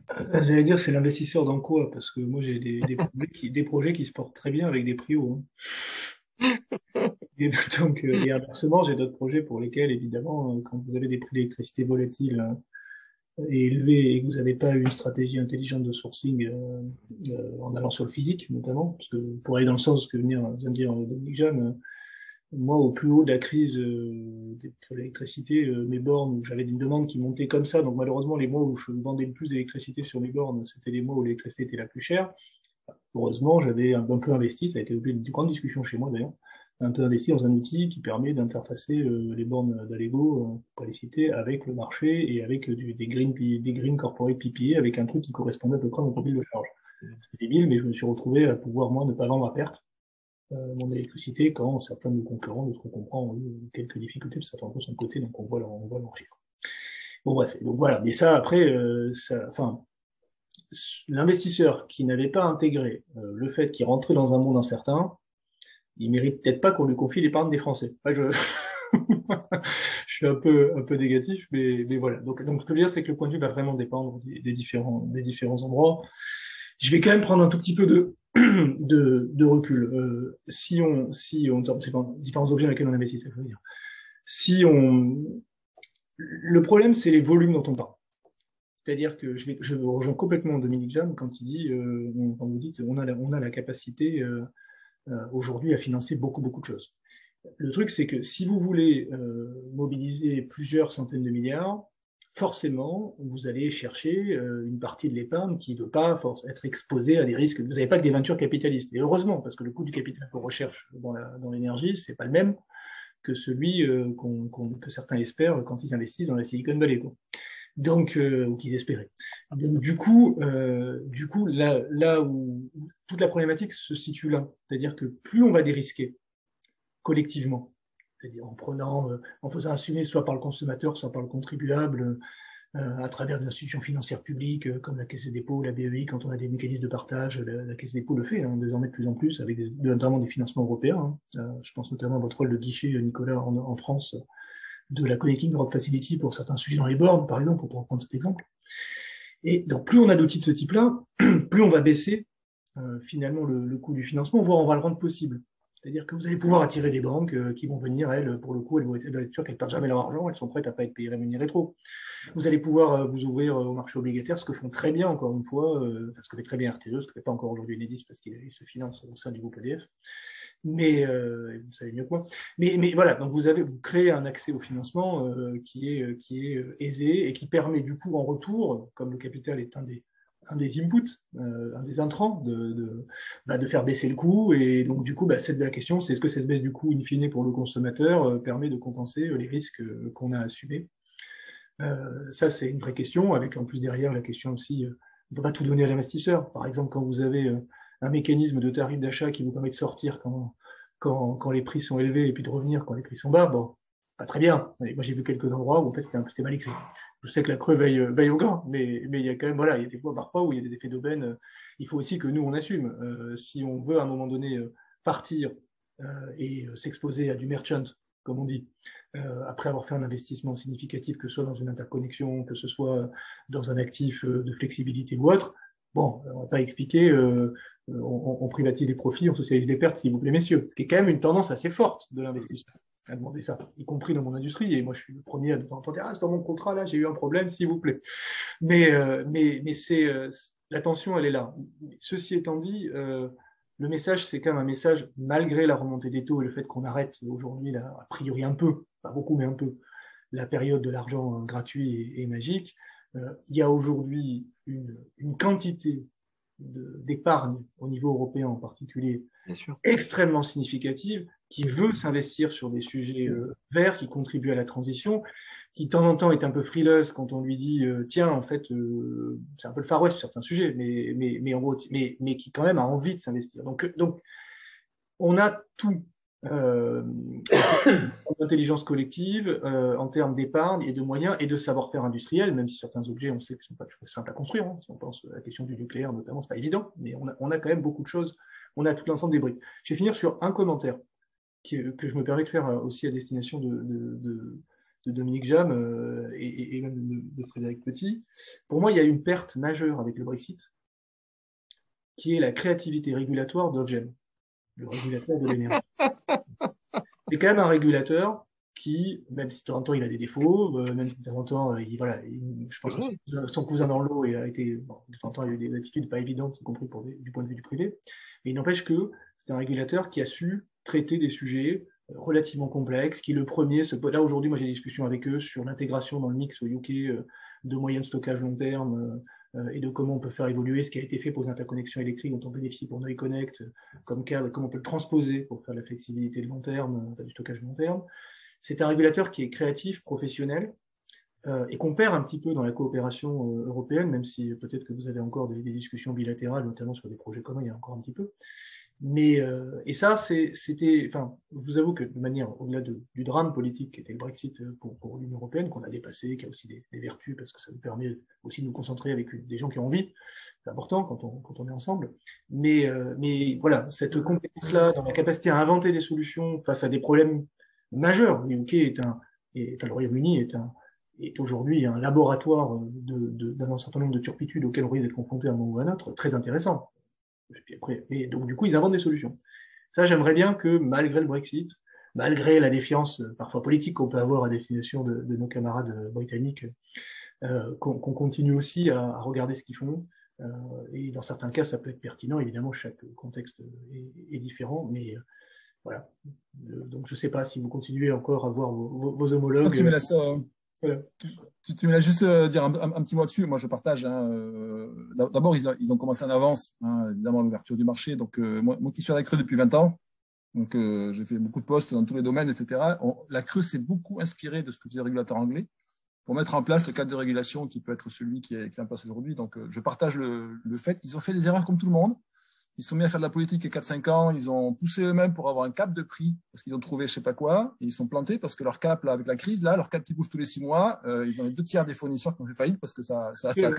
J'allais dire, c'est l'investisseur dans quoi? Parce que moi, j'ai des projets qui se portent très bien avec des prix hauts, hein. Et donc, et inversement, j'ai d'autres projets pour lesquels, évidemment, quand vous avez des prix d'électricité volatiles et élevés et que vous n'avez pas une stratégie intelligente de sourcing en allant sur le physique, notamment, parce que pour aller dans le sens que vient de dire Dominique Jeanne, moi, au plus haut de la crise de l'électricité, mes bornes, où j'avais une demande qui montait comme ça, donc malheureusement, les mois où je vendais le plus d'électricité sur mes bornes, c'était les mois où l'électricité était la plus chère. Heureusement, j'avais un peu investi, ça a été l'objet d'une grande discussion chez moi d'ailleurs, un peu investi dans un outil qui permet d'interfacer les bornes d'Allego, pour les citer, avec le marché et avec des green corporate PPA, avec un truc qui correspondait à peu près à mon profil de charge. C'est débile, mais je me suis retrouvé à pouvoir, moi, ne pas vendre à perte mon électricité quand certains de nos concurrents, de ce qu'on comprend, ont eu quelques difficultés, parce que ça fait un peu son côté, donc on voit leurs chiffres. Bon bref, donc voilà. Mais ça, après, enfin, l'investisseur qui n'avait pas intégré le fait qu'il rentrait dans un monde incertain, il mérite peut-être pas qu'on lui confie l'épargne des Français. Enfin, je suis un peu négatif, mais voilà. Donc, ce que je veux dire, c'est que le point de vue va vraiment dépendre des différents endroits. Je vais quand même prendre un tout petit peu de recul. C'est pas différents objets dans lesquels on investit, ça je veux dire. Si on, le problème, c'est les volumes dont on parle. C'est-à-dire que je rejoins complètement Dominique Jam quand il dit, quand vous dites, on a la capacité aujourd'hui à financer beaucoup de choses. Le truc, c'est que si vous voulez mobiliser plusieurs centaines de milliards, forcément, vous allez chercher une partie de l'épargne qui ne veut pas être exposée à des risques. Vous n'avez pas que des ventures capitalistes. Et heureusement, parce que le coût du capital qu'on recherche dans l'énergie, c'est pas le même que celui que certains espèrent quand ils investissent dans la Silicon Valley, quoi. Donc, ou qu'ils espéraient. Donc, du coup là où toute la problématique se situe là, c'est-à-dire que plus on va dérisquer collectivement, c'est-à-dire en faisant assumer soit par le consommateur, soit par le contribuable, à travers des institutions financières publiques comme la Caisse des dépôts, la BEI, quand on a des mécanismes de partage, la Caisse des dépôts le fait hein, désormais de plus en plus, avec notamment des financements européens. Hein. Je pense notamment à votre rôle de guichet, Nicolas, en France, de la Connecting Europe Facility pour certains sujets dans les bornes, par exemple, pour prendre cet exemple. Et donc, plus on a d'outils de ce type-là, plus on va baisser finalement le coût du financement, voire on va le rendre possible. C'est-à-dire que vous allez pouvoir attirer des banques qui vont venir, elles, pour le coup, elles vont être sûres qu'elles ne perdent jamais leur argent, elles sont prêtes à ne pas être payées rémunérées trop. Vous allez pouvoir vous ouvrir au marché obligataire, ce que font très bien, encore une fois, ce que fait très bien RTE, ce que fait pas encore aujourd'hui Enedis parce qu'il se finance au sein du groupe EDF. Mais vous savez mieux quoi. Mais voilà, donc vous créez un accès au financement qui est aisé et qui permet du coup en retour, comme le capital est un des inputs, un des intrants de faire baisser le coût. Et donc du coup, c'est la question, c'est est-ce que cette baisse du coût in fine pour le consommateur permet de compenser les risques qu'on a assumés. Ça, c'est une vraie question, avec en plus derrière la question aussi, on ne peut pas tout donner à l'investisseur. Par exemple, quand vous avez un mécanisme de tarif d'achat qui vous permet de sortir quand les prix sont élevés et puis de revenir quand les prix sont bas, bon, pas très bien. Et moi, j'ai vu quelques endroits où en fait c'était mal écrit. Je sais que la creux veille au grain, mais il y a quand même, voilà, il y a des fois parfois où il y a des effets d'aubaine. Il faut aussi que nous, on assume. Si on veut à un moment donné partir et s'exposer à du merchant, comme on dit, après avoir fait un investissement significatif, que ce soit dans une interconnexion, que ce soit dans un actif de flexibilité ou autre, bon, on ne va pas expliquer, on privatise les profits, on socialise les pertes, s'il vous plaît, messieurs. Ce qui est quand même une tendance assez forte de l'investissement à demander ça, y compris dans mon industrie. Et moi, je suis le premier à entendre dire, ah, c'est dans mon contrat, là, j'ai eu un problème, s'il vous plaît. Mais c'est, la tension, elle est là. Ceci étant dit, le message, c'est quand même un message, malgré la remontée des taux et le fait qu'on arrête aujourd'hui, là, a priori un peu, pas beaucoup, mais un peu, la période de l'argent gratuit et magique, il y a aujourd'hui une quantité d'épargne au niveau européen en particulier Bien sûr. extrêmement significative qui veut s'investir sur des sujets verts, qui contribuent à la transition, qui de temps en temps est un peu frileuse quand on lui dit tiens, en fait, c'est un peu le Far West sur certains sujets, mais en gros, mais qui quand même a envie de s'investir. Donc on a tout euh, en intelligence collective, en termes d'épargne et de moyens et de savoir-faire industriel, même si certains objets, on sait qu'ils ne sont pas toujours simples à construire. Hein. Si on pense à la question du nucléaire, notamment, c'est pas évident, mais on a quand même beaucoup de choses. On a tout l'ensemble des briques. Je vais finir sur un commentaire que je me permets de faire aussi à destination Dominique Jam et même de Frédéric Petit. Pour moi, il y a une perte majeure avec le Brexit, qui est la créativité régulatoire d'Ofgem, le régulateur de l'énergie. C'est quand même un régulateur qui, même si de temps en temps il a des défauts, même si de temps en temps, je pense que son cousin dans l'eau a été, bon, de temps en temps il a eu des attitudes pas évidentes, y compris du point de vue du privé, mais il n'empêche que c'est un régulateur qui a su traiter des sujets relativement complexes, qui le premier, là aujourd'hui moi j'ai des discussions avec eux sur l'intégration dans le mix au UK de moyens de stockage long terme, et de comment on peut faire évoluer ce qui a été fait pour les interconnexions électriques dont on bénéficie pour NeuConnect comme cadre, et comment on peut le transposer pour faire de la flexibilité de long terme, du stockage long terme. C'est un régulateur qui est créatif, professionnel, et qu'on perd un petit peu dans la coopération européenne, même si peut-être que vous avez encore des discussions bilatérales, notamment sur des projets communs, il y a encore un petit peu. Mais et ça, c'était, enfin, je vous avoue que de manière au-delà du drame politique qui était le Brexit pour l'Union européenne, qu'on a dépassé, qui a aussi des vertus parce que ça nous permet aussi de nous concentrer avec des gens qui ont envie. C'est important quand on est ensemble. Mais voilà, cette compétence-là, dans la capacité à inventer des solutions face à des problèmes majeurs. Le UK le Royaume-Uni est aujourd'hui un laboratoire d'un certain nombre de turpitudes auxquelles on risque d'être confronté à un moment ou à un autre, très intéressant. Et puis après, mais donc du coup, ils inventent des solutions. Ça, j'aimerais bien que malgré le Brexit, malgré la défiance parfois politique qu'on peut avoir à destination de nos camarades britanniques, qu'on continue aussi à regarder ce qu'ils font. Et dans certains cas, ça peut être pertinent. Évidemment, chaque contexte est différent, mais voilà. Donc, je ne sais pas si vous continuez encore à voir vos homologues. Tu me laisses, voilà. Tu me laisses juste dire un petit mot dessus. Moi, je partage. D'abord, ils ont commencé en avance, évidemment, l'ouverture du marché. Donc, moi qui suis à la CRE depuis 20 ans, donc j'ai fait beaucoup de postes dans tous les domaines, etc. La CRE s'est beaucoup inspirée de ce que faisait le régulateur anglais pour mettre en place le cadre de régulation qui peut être celui qui est en place aujourd'hui. Donc, je partage le fait. Ils ont fait des erreurs comme tout le monde. Ils se sont mis à faire de la politique il y a 4-5 ans. Ils ont poussé eux-mêmes pour avoir un cap de prix parce qu'ils ont trouvé je ne sais pas quoi. Et ils sont plantés parce que leur cap, là, avec la crise, là, leur cap qui bouge tous les 6 mois, ils ont les 2 tiers des fournisseurs qui ont fait faillite parce que ça attaque.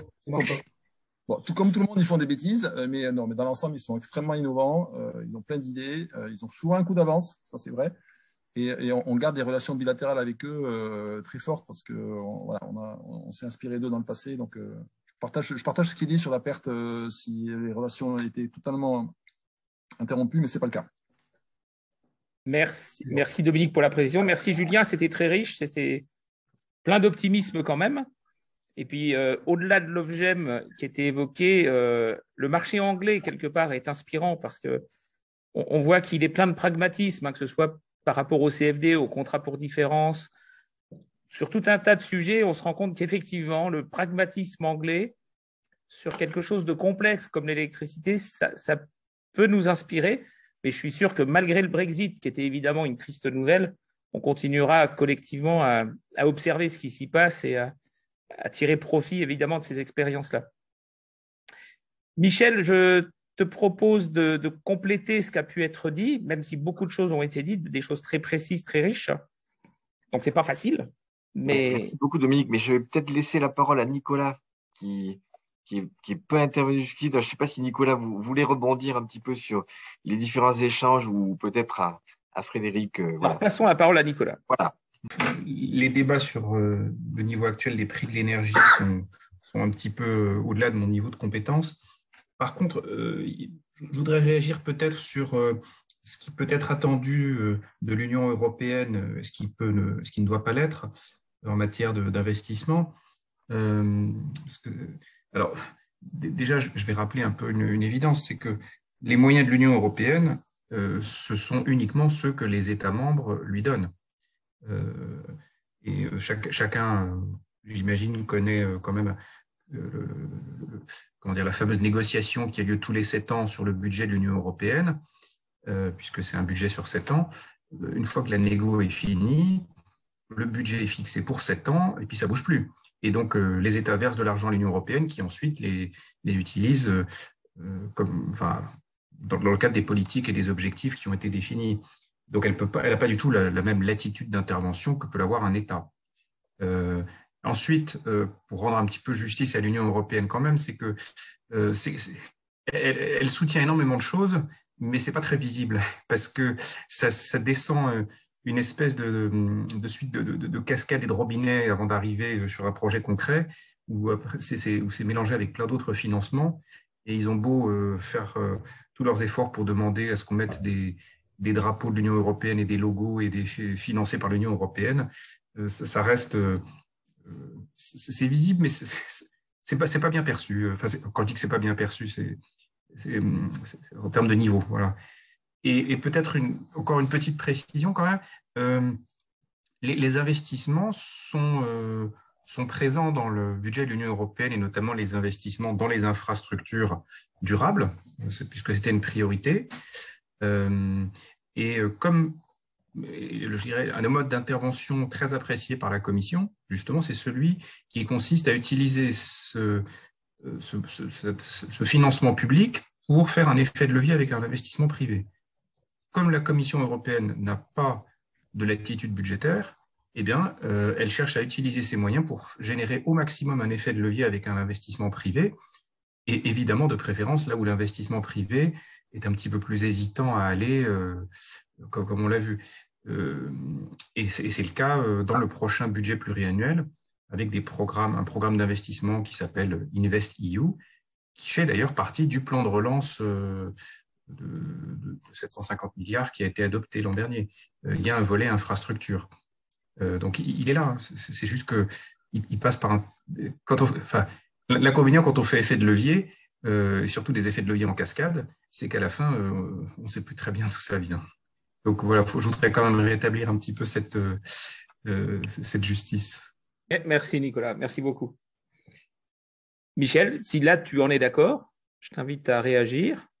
Bon, tout comme tout le monde, ils font des bêtises, mais non, mais dans l'ensemble, ils sont extrêmement innovants. Ils ont plein d'idées. Ils ont souvent un coup d'avance, ça c'est vrai. Et on garde des relations bilatérales avec eux très fortes parce que voilà, on s'est inspiré d'eux dans le passé. Donc, je partage ce qu'il dit sur la perte si les relations étaient totalement interrompues, mais ce n'est pas le cas. Merci Dominique pour la précision. Merci Julien, c'était très riche, c'était plein d'optimisme quand même. Et puis, au-delà de l'Ofgem qui était évoqué, le marché anglais, quelque part, est inspirant parce qu'on voit qu'il est plein de pragmatisme, que ce soit par rapport au CFD, au contrat pour différence. Sur tout un tas de sujets, on se rend compte qu'effectivement, le pragmatisme anglais, sur quelque chose de complexe comme l'électricité, ça peut nous inspirer. Mais je suis sûr que malgré le Brexit, qui était évidemment une triste nouvelle, on continuera collectivement à observer ce qui s'y passe et à tirer profit évidemment de ces expériences-là. Michel, je te propose de compléter ce qui a pu être dit, même si beaucoup de choses ont été dites, des choses très précises, très riches. Donc, ce n'est pas facile. Mais... Merci beaucoup, Dominique. Mais je vais peut-être laisser la parole à Nicolas, qui est peu intervenu jusqu'ici. Je ne sais pas si, Nicolas, vous voulez rebondir un petit peu sur les différents échanges ou peut-être à Frédéric. Alors, voilà. passons la parole à Nicolas. Voilà. Les débats sur le niveau actuel des prix de l'énergie sont un petit peu au-delà de mon niveau de compétence. Par contre, je voudrais réagir peut-être sur ce qui peut être attendu de l'Union européenne, ce qui ne doit pas l'être en matière d'investissement. Alors, déjà, je vais rappeler un peu une évidence, c'est que les moyens de l'Union européenne, ce sont uniquement ceux que les États membres lui donnent. Et chacun, j'imagine, connaît quand même la fameuse négociation qui a lieu tous les 7 ans sur le budget de l'Union européenne, puisque c'est un budget sur 7 ans. Une fois que la négo est finie, le budget est fixé pour 7 ans et puis ça ne bouge plus. Et donc, les États versent de l'argent à l'Union européenne qui ensuite les utilise dans le cadre des politiques et des objectifs qui ont été définis. Donc, elle n'a pas du tout la même latitude d'intervention que peut l'avoir un État. Ensuite, pour rendre un petit peu justice à l'Union européenne quand même, c'est que elle soutient énormément de choses, mais ce n'est pas très visible parce que ça descend une espèce de suite de cascades et de robinets avant d'arriver sur un projet concret où c'est mélangé avec plein d'autres financements. Et ils ont beau faire tous leurs efforts pour demander à ce qu'on mette des drapeaux de l'Union européenne et des logos et financés par l'Union européenne, ça reste, c'est visible, mais c'est pas bien perçu. Enfin, quand je dis que c'est pas bien perçu, c'est en termes de niveau, voilà. Et peut-être encore une petite précision quand même. Les investissements sont présents dans le budget de l'Union européenne et notamment les investissements dans les infrastructures durables, puisque c'était une priorité. Comme je dirais, un mode d'intervention très apprécié par la Commission, justement, c'est celui qui consiste à utiliser ce financement public pour faire un effet de levier avec un investissement privé. Comme la Commission européenne n'a pas de latitude budgétaire, eh bien, elle cherche à utiliser ces moyens pour générer au maximum un effet de levier avec un investissement privé, et évidemment, de préférence, là où l'investissement privé est un petit peu plus hésitant à aller, comme on l'a vu. Et c'est le cas dans le prochain budget pluriannuel, avec un programme d'investissement qui s'appelle InvestEU, qui fait d'ailleurs partie du plan de relance de 750 milliards qui a été adopté l'an dernier. Il y a un volet infrastructure. Donc, il est là. C'est juste qu'il passe par l'inconvénient quand on fait effet de levier, et surtout des effets de levier en cascade, c'est qu'à la fin, on ne sait plus très bien d'où ça vient. Donc voilà, je voudrais quand même rétablir un petit peu cette justice. Merci Nicolas, merci beaucoup. Michel, si là tu en es d'accord, je t'invite à réagir.